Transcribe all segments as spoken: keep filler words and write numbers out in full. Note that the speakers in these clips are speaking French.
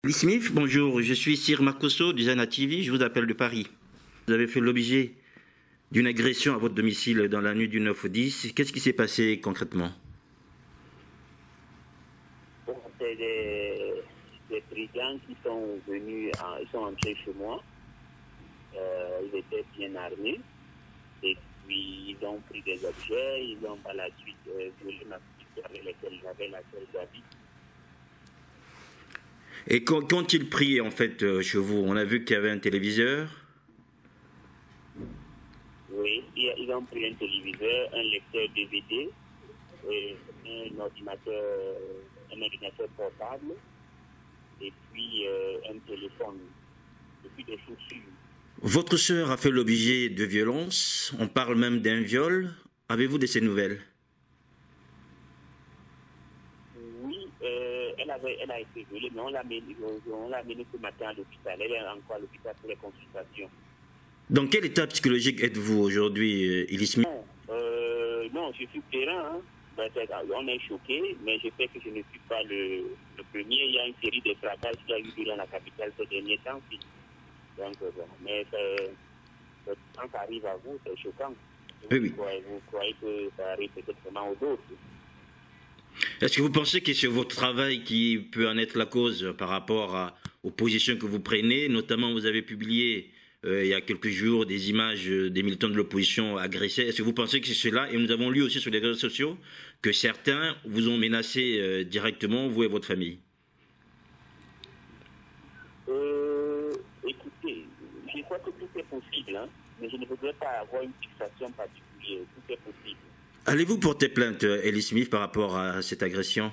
Lee Smith, bonjour, je suis Sir Marcosso du Zana T V, je vous appelle de Paris. Vous avez fait l'objet d'une agression à votre domicile dans la nuit du neuf au dix. Qu'est-ce qui s'est passé concrètement? Bon, c'est des, des brigands qui sont venus, en, ils sont entrés chez moi. Euh, ils étaient bien armés. Et puis, ils ont pris des objets. Ils ont par la suite euh, violé ma petite avec laquelle j'avais laquelle j'habite. Et quand, quand ils priaient en fait euh, chez vous, on a vu qu'il y avait un téléviseur. Oui, ils ont pris un téléviseur, un lecteur D V D, et un ordinateur, un ordinateur portable, et puis euh, un téléphone, et puis des chaussures. Votre sœur a fait l'objet de violences, on parle même d'un viol. Avez-vous de ces nouvelles? Oui, euh, elle, avait, elle a été violée, mais on l'a menée, menée ce matin à l'hôpital. Elle est encore à l'hôpital pour les consultations. Dans quel état psychologique êtes-vous aujourd'hui, Lee Smith? Non, euh, non, je suis terrain. Hein. Ben, on est choqué, mais je sais que je ne suis pas le, le premier. Il y a une série de fracas qui a eu dans la capitale ces derniers temps. Donc, bon, mais quand ça arrive à vous, c'est choquant. Oui, oui. Vous croyez, vous croyez que ça arrive peut-être seulement aux autres. Est-ce que vous pensez que c'est votre travail qui peut en être la cause par rapport à, aux positions que vous prenez? Notamment, vous avez publié euh, il y a quelques jours des images des militants de l'opposition agressés. Est-ce que vous pensez que c'est cela? Et nous avons lu aussi sur les réseaux sociaux que certains vous ont menacé euh, directement, vous et votre famille. Euh, écoutez, je crois que tout est possible, hein, mais je ne voudrais pas avoir une fixation particulière. Tout est possible. Allez-vous porter plainte, Lee Smith, par rapport à cette agression?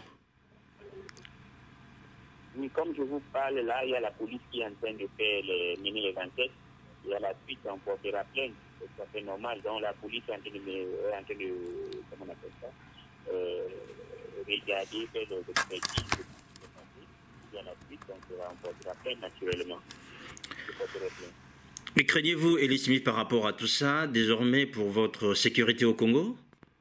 Oui, comme je vous parle, là, il y a la police qui est en train de faire les, mener les enquêtes. Et à la suite, on portera plainte. C'est tout à fait normal. Donc, la police est en train de, est en train de comment on appelle ça, euh, regarder, faire le expertise. Et à la suite, on portera plainte, naturellement. Je porterai plainte. Mais craignez-vous, Lee Smith, par rapport à tout ça, désormais, pour votre sécurité au Congo?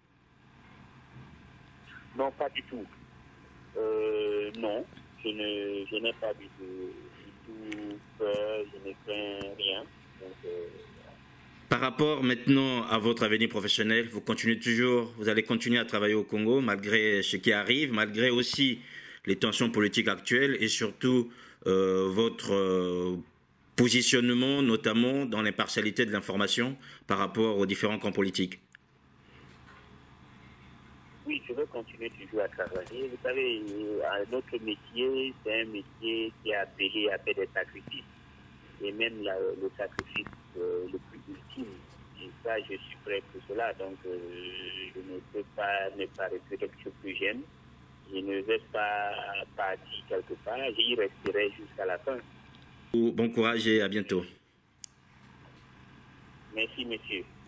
Non, pas du tout. Euh, non, je ne je n'ai pas du tout, du tout peur, je ne crains rien. Donc, euh... Par rapport maintenant à votre avenir professionnel, vous continuez toujours, vous allez continuer à travailler au Congo malgré ce qui arrive, malgré aussi les tensions politiques actuelles et surtout euh, votre euh, positionnement, notamment dans l'impartialité de l'information par rapport aux différents camps politiques. Oui, je veux continuer toujours à travailler. Vous savez, notre métier, c'est un métier qui est appelé à faire des sacrifices. Et même la, le sacrifice euh, le plus ultime. Et ça, je suis prêt pour cela. Donc, euh, je ne peux pas ne pas rester quelque chose que j'aime. Je ne vais pas partir quelque part. J'y resterai jusqu'à la fin. Bon courage et à bientôt. Merci, monsieur.